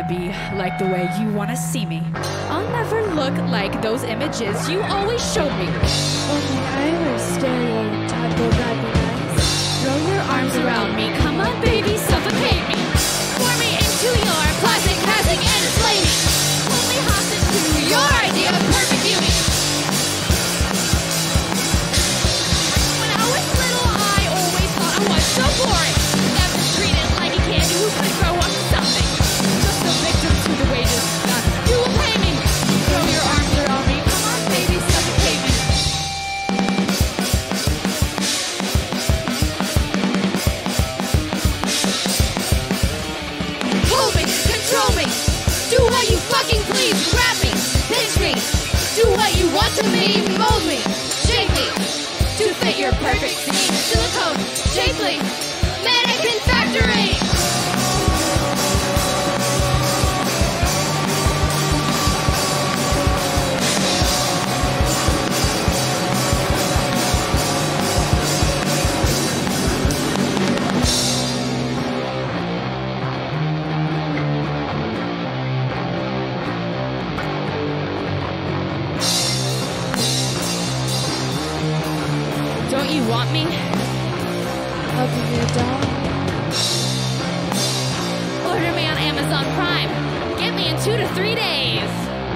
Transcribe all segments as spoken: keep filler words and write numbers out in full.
be like the way you wanna see me. I'll never look like those images you always showed me. Only I were stereotype, would that be nice? Throw your arms around me, come on baby, suffocate me. Pour me into your plastic casting and enslave me. Hold me hostage to your idea of perfect beauty. When I was little, I always thought I was so boring. Never treated like a kid who could grow up to something. Just a victim to the wages that you will pay me. Throw your arms around me, come on baby, suffocate me. Hold me, control me, do what you fucking please. Grab me, pinch me, do what you want to me. Mold me, shape me, to fit your perfect scheme. Silicone, shapely, mannequin factory. Don't you want me? I'll be your dog. Order me on Amazon Prime. Get me in two to three days.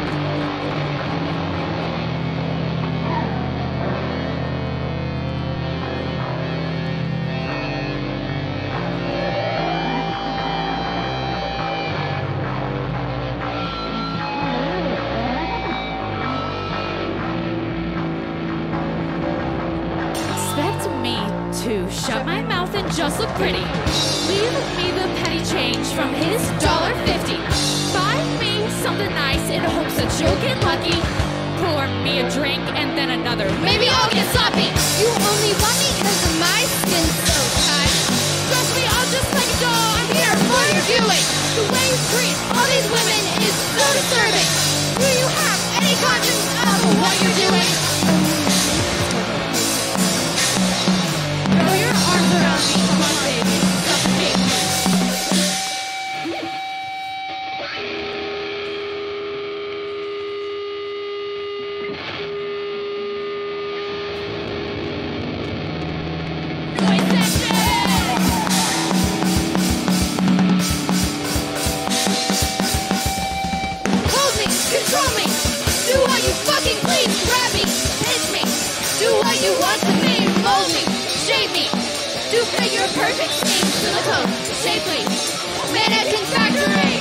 Expect me to shut my mouth and just look pretty. Leave me the petty change from his dollar fifty. Buy me something nice in hopes that you'll get lucky. Pour me a drink and then another. Maybe I'll get sloppy. You only want me because of my skin's so tight. Trust me, I'm just like a doll. I'm here for your viewing. The way you treat all these women is so disturbing. Do you have any conscience of what you're doing? Throw your arms around me, come on, baby. Suffocate me. Hold me, control me, do what you fucking please. Grab me, pinch me, do what you want to me. Mold me, shape me, do fit your perfect scheme. Silicone, shapely, mannequin factory.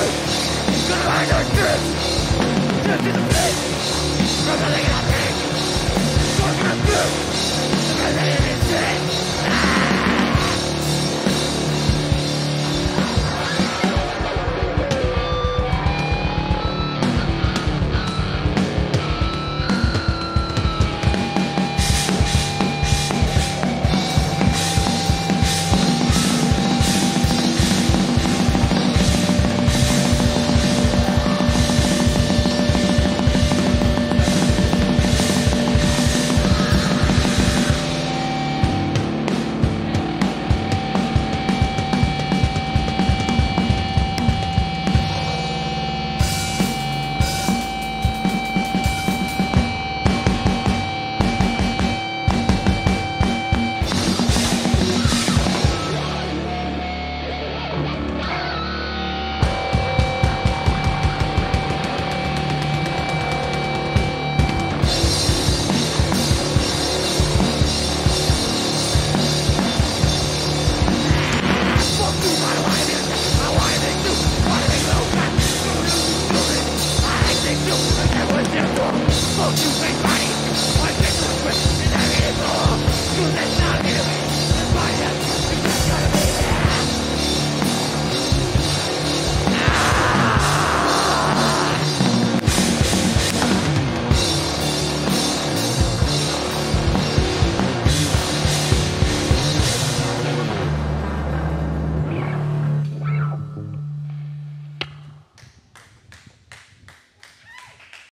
Ah!